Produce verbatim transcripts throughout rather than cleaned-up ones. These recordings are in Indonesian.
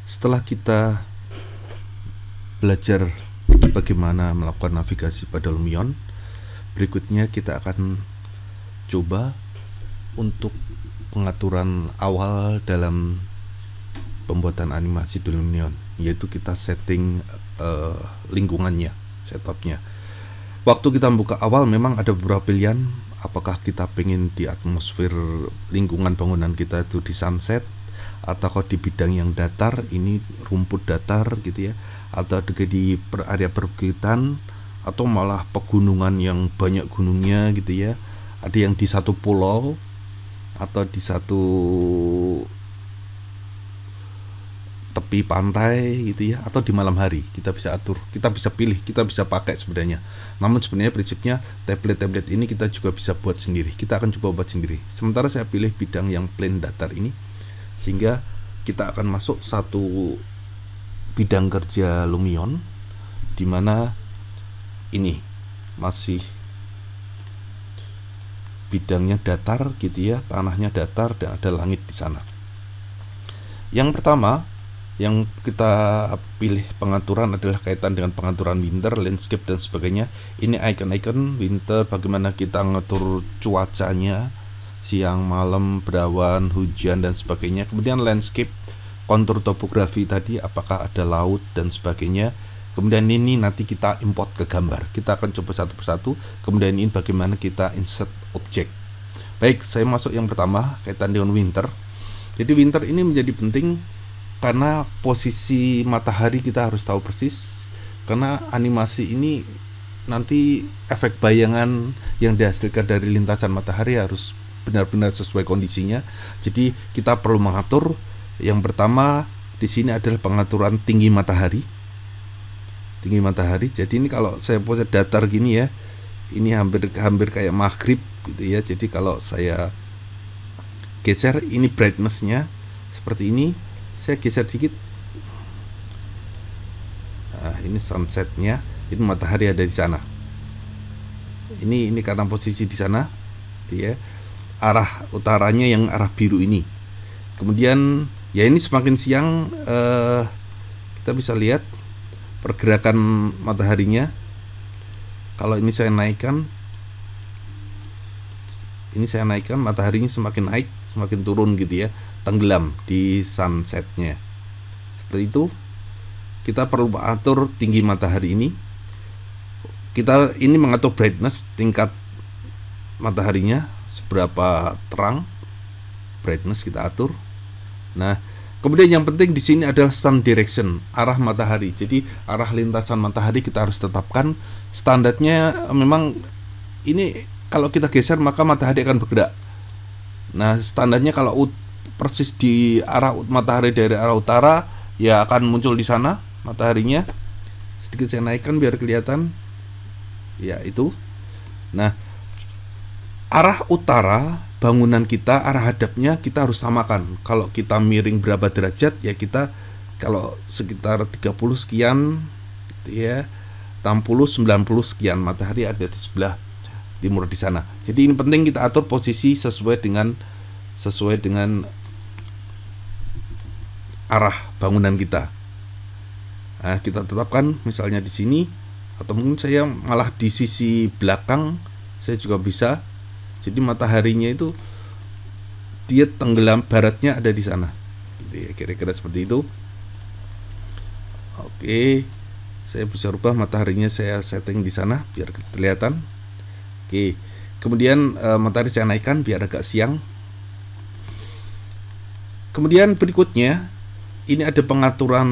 Setelah kita belajar bagaimana melakukan navigasi pada Lumion, berikutnya kita akan coba untuk pengaturan awal dalam pembuatan animasi di Lumion, yaitu kita setting uh, lingkungannya, setupnya. Waktu kita membuka awal memang ada beberapa pilihan, apakah kita pengen di atmosfer lingkungan bangunan kita itu di sunset, atau di bidang yang datar, ini rumput datar gitu ya, atau di area perbukitan, atau malah pegunungan yang banyak gunungnya gitu ya, ada yang di satu pulau atau di satu tepi pantai gitu ya, atau di malam hari. Kita bisa atur, kita bisa pilih, kita bisa pakai sebenarnya. Namun sebenarnya prinsipnya template-template ini kita juga bisa buat sendiri. Kita akan coba buat sendiri. Sementara saya pilih bidang yang plain datar ini, sehingga kita akan masuk satu bidang kerja Lumion di mana ini masih bidangnya datar gitu ya, tanahnya datar dan ada langit di sana. Yang pertama yang kita pilih pengaturan adalah kaitan dengan pengaturan winter, landscape dan sebagainya. Ini icon-icon winter, bagaimana kita ngatur cuacanya, siang, malam, berawan, hujan dan sebagainya. Kemudian landscape, kontur topografi tadi, apakah ada laut dan sebagainya. Kemudian ini nanti kita import ke gambar. Kita akan coba satu persatu. Kemudian ini bagaimana kita insert objek. Baik, saya masuk yang pertama kaitan dengan winter. Jadi winter ini menjadi penting karena posisi matahari kita harus tahu persis, karena animasi ini nanti efek bayangan yang dihasilkan dari lintasan matahari harus benar-benar sesuai kondisinya. Jadi kita perlu mengatur. Yang pertama di sini adalah pengaturan tinggi matahari. Tinggi matahari. Jadi ini kalau saya pose datar gini ya, ini hampir hampir kayak maghrib gitu ya. Jadi kalau saya geser ini brightness-nya seperti ini, saya geser dikit. Nah, ini sunset-nya, ini matahari ada di sana. Ini ini karena posisi di sana, gitu ya. Arah utaranya yang arah biru ini. Kemudian ya ini semakin siang eh, kita bisa lihat pergerakan mataharinya. Kalau ini saya naikkan, ini saya naikkan, mataharinya semakin naik, semakin turun gitu ya, tenggelam di sunsetnya. Seperti itu. Kita perlu atur tinggi matahari ini. Kita ini mengatur brightness, tingkat mataharinya seberapa terang, brightness kita atur. Nah, kemudian yang penting di sini adalah sun direction, arah matahari. Jadi arah lintasan matahari kita harus tetapkan. Standarnya memang ini kalau kita geser maka matahari akan bergerak. Nah, standarnya kalau persis di arah matahari dari arah utara, ya akan muncul di sana mataharinya. Sedikit saya naikkan biar kelihatan. Ya, itu. Nah, arah utara bangunan kita, arah hadapnya kita harus samakan. Kalau kita miring berapa derajat, ya kita kalau sekitar tiga puluh sekian gitu ya, enam puluh, sembilan puluh sekian, matahari ada di sebelah timur di sana. Jadi ini penting kita atur posisi sesuai dengan sesuai dengan arah bangunan kita. Nah, kita tetapkan misalnya di sini, atau mungkin saya malah di sisi belakang saya juga bisa. Jadi mataharinya itu dia tenggelam, baratnya ada di sana. Gitu ya, kira-kira seperti itu. Oke, saya bisa rubah mataharinya, saya setting di sana biar kelihatan. Oke, kemudian e, matahari saya naikkan biar agak siang. Kemudian berikutnya ini ada pengaturan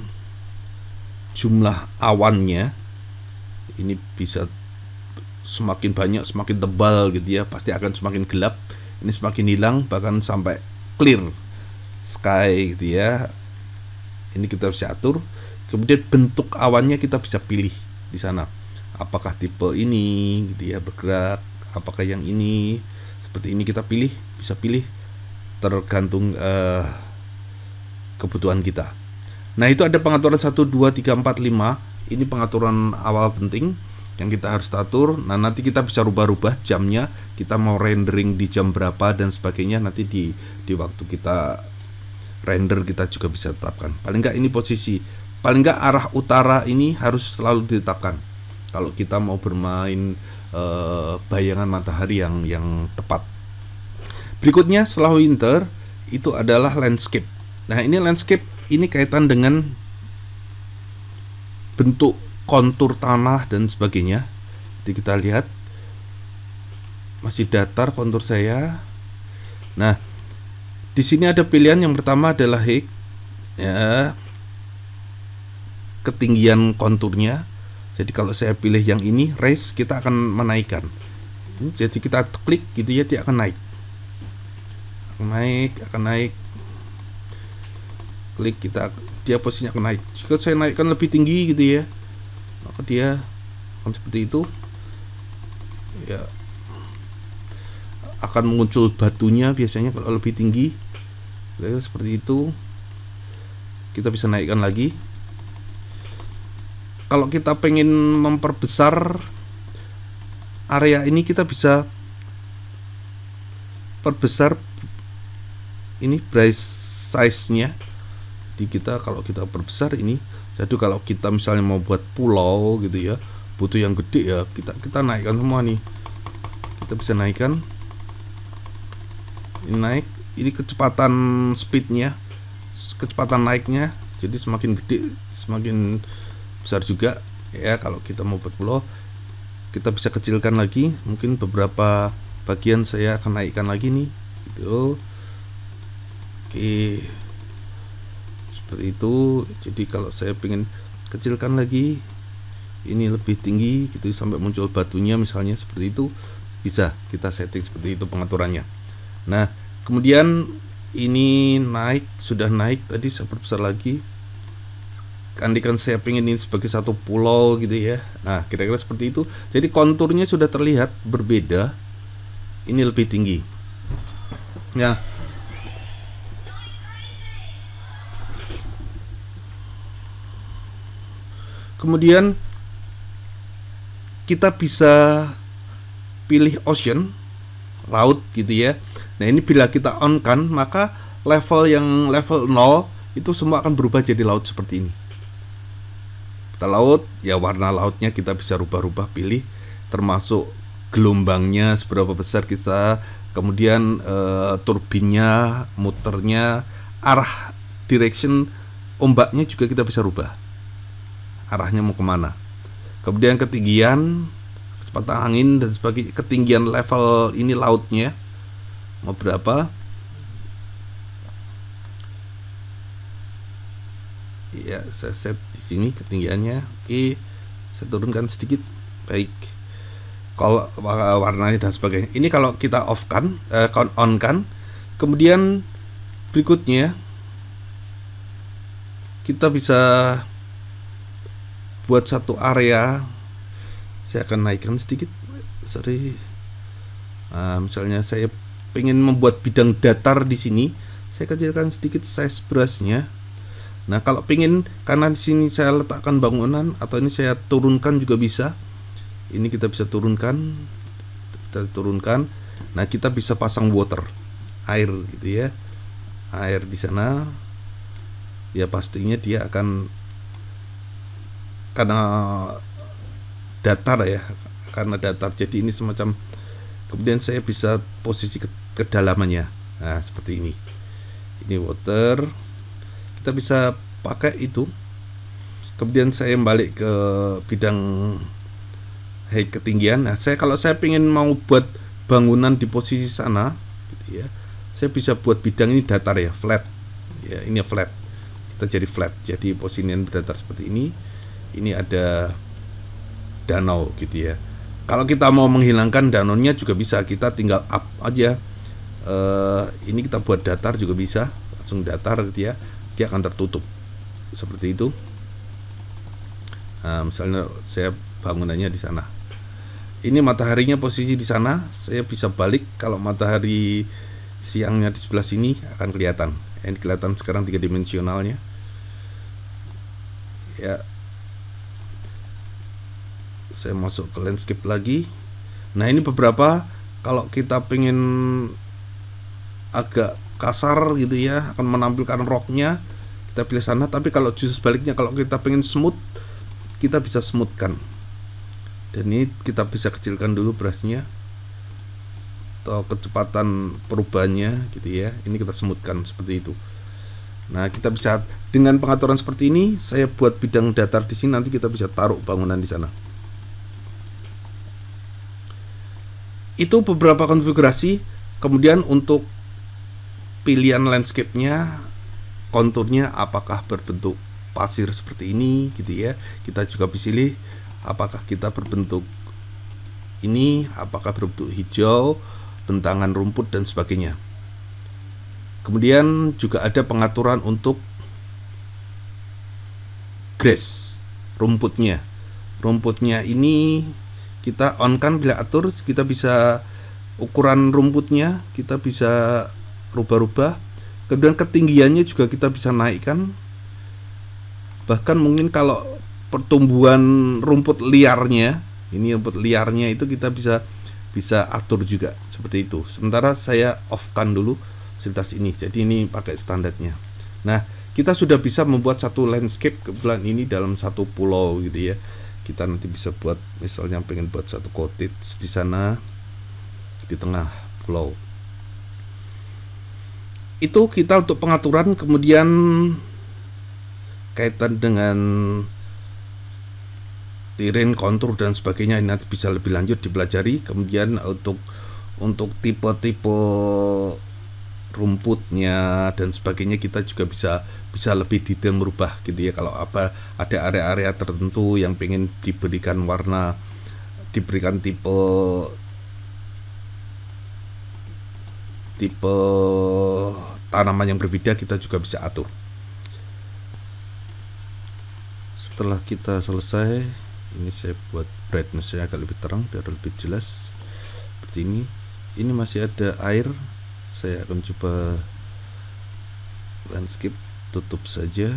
jumlah awannya. Ini bisa semakin banyak, semakin tebal gitu ya, pasti akan semakin gelap. Ini semakin hilang, bahkan sampai clear sky gitu ya. Ini kita bisa atur. Kemudian bentuk awannya kita bisa pilih di sana. Apakah tipe ini gitu ya bergerak, apakah yang ini seperti ini, kita pilih, bisa pilih tergantung uh, kebutuhan kita. Nah, itu ada pengaturan satu, dua, tiga, empat, lima. Ini pengaturan awal penting yang kita harus atur. Nah, nanti kita bisa rubah-rubah jamnya, kita mau rendering di jam berapa dan sebagainya nanti di di waktu kita render kita juga bisa tetapkan. Paling nggak ini posisi, paling nggak arah utara ini harus selalu ditetapkan kalau kita mau bermain eh, bayangan matahari yang yang tepat. Berikutnya setelah winter itu adalah landscape. Nah, ini landscape ini kaitan dengan bentuk kontur tanah dan sebagainya. Jadi kita lihat masih datar kontur saya. Nah, di sini ada pilihan. Yang pertama adalah height, ya, ketinggian konturnya. Jadi kalau saya pilih yang ini, raise, kita akan menaikkan. Jadi kita klik gitu ya, dia akan naik, akan naik, akan naik. Klik, kita dia posisinya akan naik. Jika saya naikkan lebih tinggi gitu ya, maka dia akan seperti itu. Ya, akan muncul batunya biasanya kalau lebih tinggi. Seperti itu. Kita bisa naikkan lagi. Kalau kita pengen memperbesar area ini, kita bisa perbesar ini brush size-nya. Jadi kita kalau kita perbesar ini, jadi kalau kita misalnya mau buat pulau gitu ya, butuh yang gede ya, kita kita naikkan semua nih. Kita bisa naikkan. Ini naik, ini kecepatan speednya, kecepatan naiknya. Jadi semakin gede semakin besar juga ya. Kalau kita mau buat pulau, kita bisa kecilkan lagi. Mungkin beberapa bagian saya akan naikkan lagi nih gitu. Oke, seperti itu. Jadi kalau saya pengen kecilkan lagi, ini lebih tinggi gitu sampai muncul batunya misalnya, seperti itu bisa kita setting seperti itu pengaturannya. Nah, kemudian ini naik, sudah naik tadi, saya perbesar lagi. Andaikan saya pengen ini sebagai satu pulau gitu ya. Nah, kira-kira seperti itu. Jadi konturnya sudah terlihat berbeda. Ini lebih tinggi. Ya. Kemudian kita bisa pilih ocean, laut gitu ya. Nah, ini bila kita on kan, maka level yang level nol itu semua akan berubah jadi laut seperti ini. Kita laut, ya warna lautnya kita bisa rubah-rubah, pilih, termasuk gelombangnya seberapa besar kita, kemudian e, turbinnya, muternya, arah direction ombaknya juga kita bisa rubah, arahnya mau kemana. Kemudian ketinggian, kecepatan angin dan sebagainya, ketinggian level ini lautnya mau berapa. Ya, saya set di sini ketinggiannya. Oke, saya turunkan sedikit. Baik. Kalau warnanya dan sebagainya. Ini kalau kita off kan, eh, on kan. Kemudian berikutnya kita bisa buat satu area. Saya akan naikkan sedikit. Sorry. Nah, misalnya saya pengen membuat bidang datar di sini, saya kecilkan sedikit size brushnya. Nah, kalau pengen, karena di sini saya letakkan bangunan, atau ini saya turunkan juga bisa. Ini kita bisa turunkan, kita turunkan. Nah, kita bisa pasang water, air gitu ya, air di sana. Ya pastinya dia akan, karena datar ya, karena datar. Jadi ini semacam. Kemudian saya bisa posisi ke kedalamannya. Nah, seperti ini. Ini water. Kita bisa pakai itu. Kemudian saya balik ke bidang height, ketinggian. Nah, saya kalau saya ingin mau buat bangunan di posisi sana gitu ya, saya bisa buat bidang ini datar ya, flat. Ya, ini flat. Kita jadi flat. Jadi posisinya berdatar seperti ini. Ini ada danau gitu ya. Kalau kita mau menghilangkan danaunya juga bisa, kita tinggal up aja. Uh, ini kita buat datar juga bisa, langsung datar gitu ya. Dia akan tertutup seperti itu. Nah, misalnya saya bangunannya di sana. Ini mataharinya posisi di sana. Saya bisa balik, kalau matahari siangnya di sebelah sini akan kelihatan. Ini kelihatan sekarang tiga dimensionalnya. Ya. Saya masuk ke landscape lagi. Nah, ini beberapa, kalau kita pengen agak kasar gitu ya, akan menampilkan rocknya, kita pilih sana. Tapi kalau justru sebaliknya, kalau kita pengen smooth, kita bisa smoothkan. Dan ini kita bisa kecilkan dulu brushnya atau kecepatan perubahannya gitu ya. Ini kita smoothkan seperti itu. Nah, kita bisa dengan pengaturan seperti ini, saya buat bidang datar di sini, nanti kita bisa taruh bangunan di sana. Itu beberapa konfigurasi. Kemudian untuk pilihan landscape-nya, konturnya apakah berbentuk pasir seperti ini gitu ya. Kita juga bisa pilih apakah kita berbentuk ini, apakah berbentuk hijau, bentangan rumput dan sebagainya. Kemudian juga ada pengaturan untuk grass, rumputnya. Rumputnya ini kita on kan bila atur, kita bisa ukuran rumputnya, kita bisa rubah-rubah. Kemudian ketinggiannya juga kita bisa naikkan. Bahkan mungkin kalau pertumbuhan rumput liarnya, ini rumput liarnya itu kita bisa bisa atur juga seperti itu. Sementara saya off kan dulu fasilitas ini, jadi ini pakai standarnya. Nah, kita sudah bisa membuat satu landscape kebetulan ini dalam satu pulau gitu ya. Kita nanti bisa buat, misalnya pengen buat satu cottage di sana di tengah pulau. Itu kita untuk pengaturan. Kemudian kaitan dengan terrain, kontur dan sebagainya, ini nanti bisa lebih lanjut dipelajari. Kemudian untuk untuk tipe-tipe rumputnya dan sebagainya, kita juga bisa bisa lebih detail merubah gitu ya. Kalau apa ada area-area tertentu yang pengen diberikan warna, diberikan tipe tipe tanaman yang berbeda, kita juga bisa atur. Setelah kita selesai, ini saya buat brightness-nya agak lebih terang biar lebih jelas seperti ini. Ini masih ada air, saya akan coba landscape, tutup saja,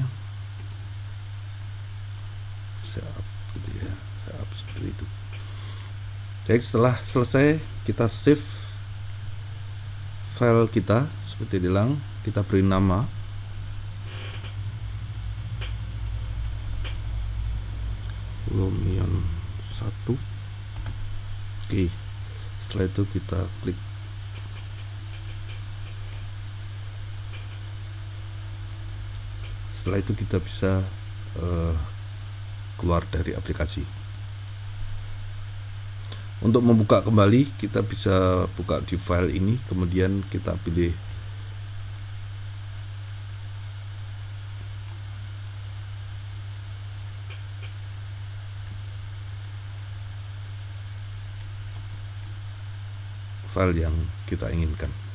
saya up gitu ya, saya up seperti itu. Jadi setelah selesai, kita save file kita seperti bilang, kita beri nama Lumion satu. Oke, setelah itu kita klik setelah itu kita bisa uh, keluar dari aplikasi. Untuk membuka kembali, kita bisa buka di file ini, kemudian kita pilih file yang kita inginkan.